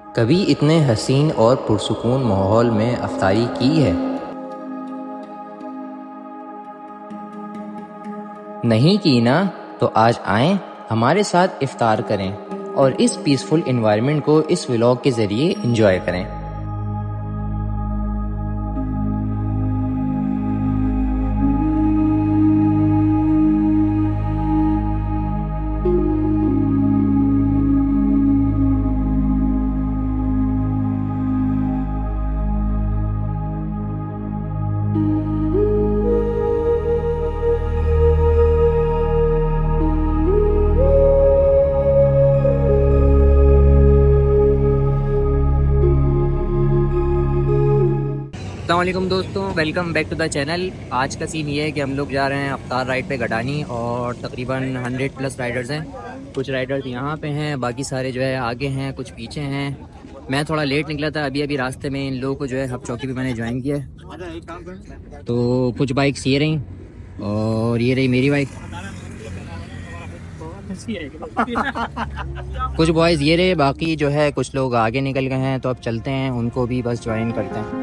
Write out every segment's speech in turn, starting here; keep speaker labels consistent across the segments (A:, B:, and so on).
A: कभी इतने हसीन और पुरसुकून माहौल में अफ्तारी की है? नहीं की ना? तो आज आएं, हमारे साथ इफ्तार करें और इस पीसफुल एनवायरनमेंट को इस व्लॉग के ज़रिए एंजॉय करें। अस्सलामुअलैकुम दोस्तों, welcome back to the channel. आज का सीन ये है कि हम लोग जा रहे हैं अफ्तार राइड पे गडानी और तकरीबन 100+ राइडर्स हैं। कुछ राइडर्स यहाँ पे हैं, बाकी सारे जो है आगे हैं, कुछ पीछे हैं। मैं थोड़ा लेट निकला था, अभी रास्ते में इन लोगों को जो है हब चौकी पे मैंने ज्वाइन किया है। तो कुछ बाइक्स ये रही और ये रही मेरी बाइक। कुछ बॉयज़ ये रहे, बाकी जो है कुछ लोग आगे निकल गए हैं। तो अब चलते हैं, उनको भी बस ज्वाइन करते हैं।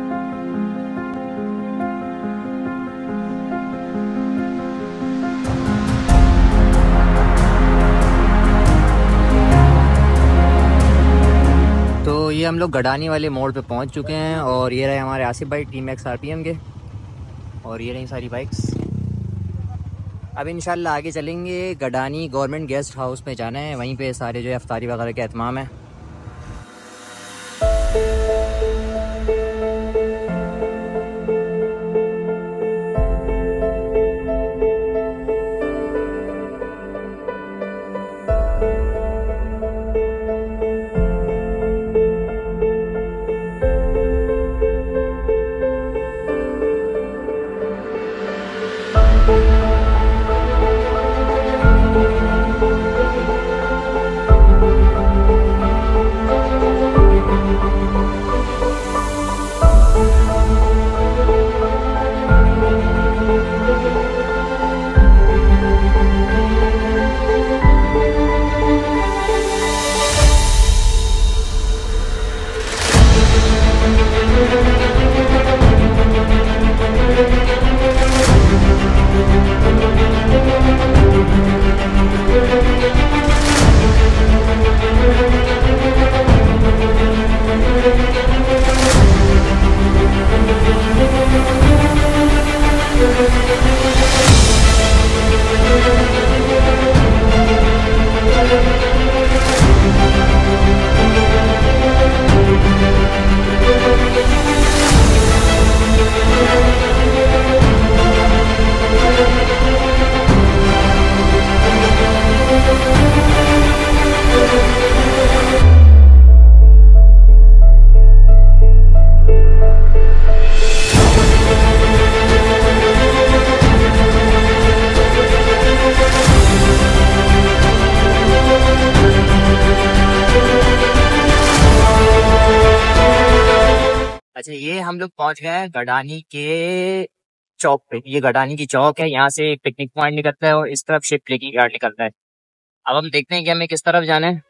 A: तो ये हम लोग गडानी वाले मोड़ पे पहुंच चुके हैं और ये रहे हमारे आसिफ भाई टीम एक्स RPM के, और ये रही सारी बाइक्स। अब इंशाल्लाह आगे चलेंगे। गडानी गवर्नमेंट गेस्ट हाउस में जाना है, वहीं पे सारे जो है अफ्तारी वगैरह के एहतमाम है। अच्छा, ये हम लोग पहुंच गए हैं गडानी के चौक पे। ये गडानी की चौक है, यहाँ से पिकनिक पॉइंट निकलता है और इस तरफ शिप ट्रेकिंग यार्ड निकलता है। अब हम देखते हैं कि हमें किस तरफ जाना है।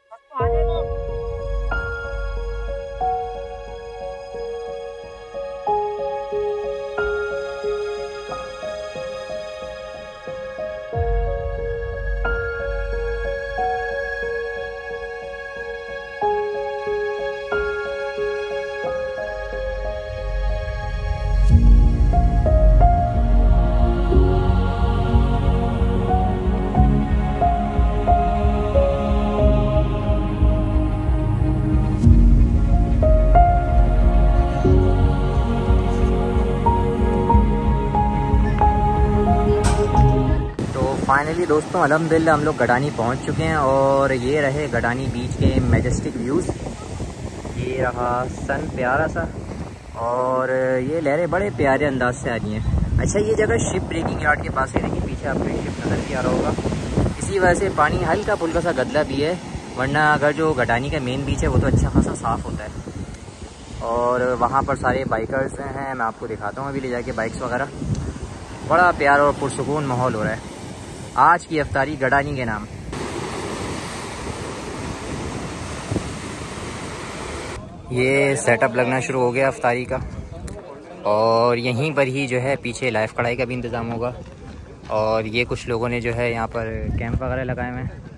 A: फाइनली दोस्तों अल्हम्दुलिल्लाह हम लोग गडानी पहुंच चुके हैं और ये रहे गडानी बीच के मैजेस्टिक व्यूज़। ये रहा सन प्यारा सा और ये लहरें बड़े प्यारे अंदाज से आ रही हैं। अच्छा, ये जगह शिप ब्रेकिंग यार्ड के पास है, देखिए पीछे आपको एक शिप नज़र भी आ रहा होगा। इसी वजह से पानी हल्का फुल्का सा गदला भी है, वरना अगर जो गडानी का मेन बीच है वो तो अच्छा खासा साफ़ होता है। और वहाँ पर सारे बाइकर्स हैं, मैं आपको दिखाता हूँ अभी ले जाके बाइक्स वगैरह। बड़ा प्यारा और पुरसुकून माहौल हो रहा है आज की इफ्तारी गडानी के नाम। ये सेटअप लगना शुरू हो गया अफ्तारी का, और यहीं पर ही जो है पीछे लाइव कढ़ाई का भी इंतज़ाम होगा। और ये कुछ लोगों ने जो है यहाँ पर कैंप वगैरह लगाए हुए हैं।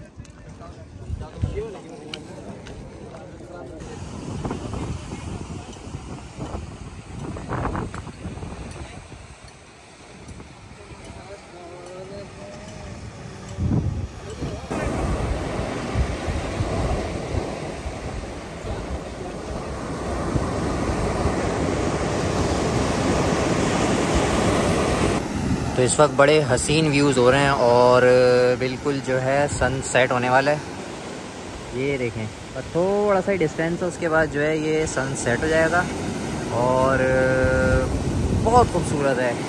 A: तो इस वक्त बड़े हसीन व्यूज़ हो रहे हैं और बिल्कुल जो है सनसेट होने वाला है। ये देखें, और थोड़ा सा ही डिस्टेंस है, उसके बाद जो है ये सनसेट हो जाएगा और बहुत खूबसूरत है।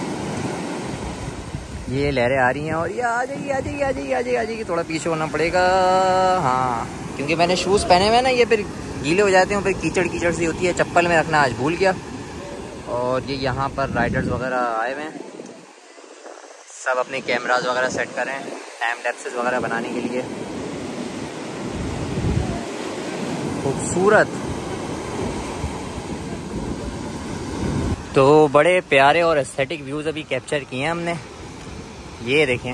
A: ये लहरें आ रही हैं और ये आ जाएगी आ जाएगी आ जाएगी आ जाएगी आ जाएगी। थोड़ा पीछे होना पड़ेगा, हाँ, क्योंकि मैंने शूज़ पहने हुए हैं ना, ये फिर गीले हो जाते हैं, फिर कीचड़ कीचड़ सी होती है। चप्पल में रखना आज भूल गया। और ये यहाँ पर राइडर्स वगैरह आए हुए हैं, सब अपने कैमराज वगैरह सेट करें टाइम लैप्सेस वगैरह बनाने के लिए। खूबसूरत। तो बड़े प्यारे और एस्थेटिक व्यूज़ अभी कैप्चर किए हैं हमने। ये देखें,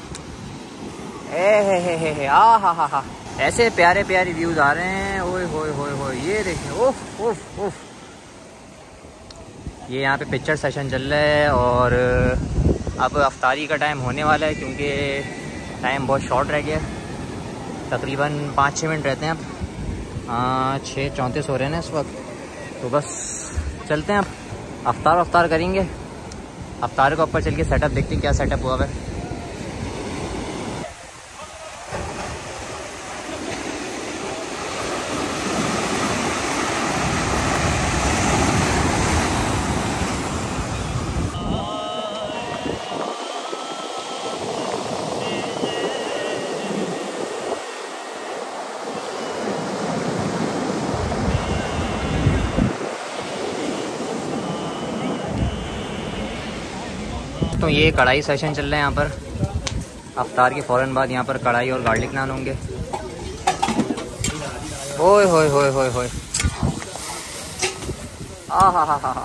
A: ए हा, ऐसे प्यारे प्यारे व्यूज़ आ रहे हैं। ओए होए होए होए, ये देखें, उफ उफ उफ। ये यहाँ पे पिक्चर सेशन चल रहा है और अब अफ्तारी का टाइम होने वाला है, क्योंकि टाइम बहुत शॉर्ट रह गया, तकरीबन 5-6 मिनट रहते हैं अब। 6:34 हो रहे हैं ना इस वक्त। तो बस चलते हैं, अब अफ्तार करेंगे। अफ्तार के ऊपर चल के सेटअप देखते हैं क्या सेटअप हुआ है। तो ये कढ़ाई सेशन चल रहा है यहाँ पर। अफ्तार के फ़ौरन बाद यहाँ पर कढ़ाई और गार्लिक नान होंगे। ओए होए होए होए होए, हा।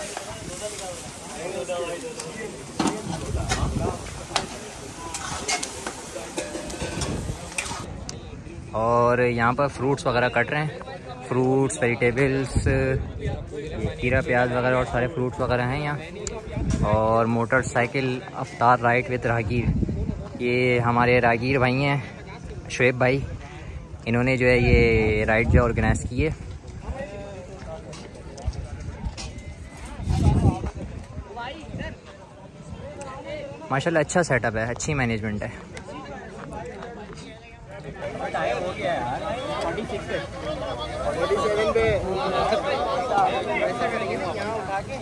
A: और यहाँ पर फ्रूट्स वगैरह कट रहे हैं, फ्रूट्स, वेजिटेबल्स, खीरा, प्याज वगैरह और सारे फ्रूट्स वगैरह हैं यहाँ। और मोटरसाइकिल अफ्तार राइड विद राहगीर, ये हमारे राहगीर भाई हैं, शुएब भाई, इन्होंने जो है ये राइड जो ऑर्गेनाइज़ की है। माशाल्लाह अच्छा सेटअप है, अच्छी मैनेजमेंट है। हो गया यार, 46 पे 47 पे ऐसा करेंगे ना, यहाँ उठा के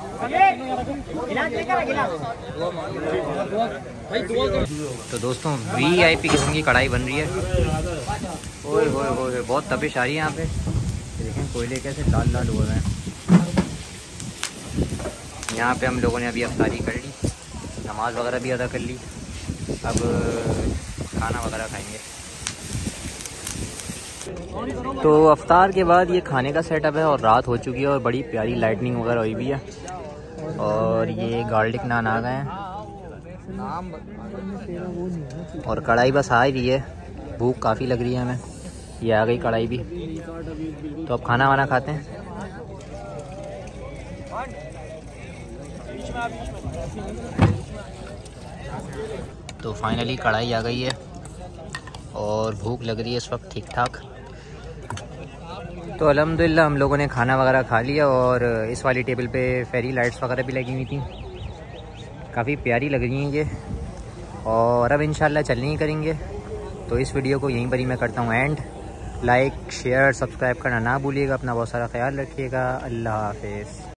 A: तो दोस्तों VIP किस्म की कढ़ाई बन रही है। ओए होए होए, बहुत तपिश आ रही है यहाँ पे। देखें कोयले कैसे लाल लाल हो रहे हैं। यहाँ पे हम लोगों ने अभी अफ्तारी कर ली, नमाज वगैरह भी अदा कर ली, अब खाना वगैरह खाएंगे। तो अफ्तार के बाद ये खाने का सेटअप है और रात हो चुकी है और बड़ी प्यारी लाइटनिंग वगैरह हुई भी है। और ये गार्लिक नान आ गए हैं और कढ़ाई बस आ ही रही है। भूख काफ़ी लग रही है हमें, ये आ गई कढ़ाई भी। तो अब खाना वाना खाते हैं। तो फाइनली कढ़ाई आ गई है और भूख लग रही है इस वक्त ठीक ठाक। तो अल्हम्दुलिल्लाह हम लोगों ने खाना वगैरह खा लिया और इस वाली टेबल पे फेरी लाइट्स वगैरह भी लगी हुई थी, काफ़ी प्यारी लग रही हैं ये। और अब इंशाल्लाह चलनी ही करेंगे। तो इस वीडियो को यहीं पर ही मैं करता हूँ एंड। लाइक, शेयर, सब्सक्राइब करना ना भूलिएगा। अपना बहुत सारा ख्याल रखिएगा। अल्लाह हाफिज़।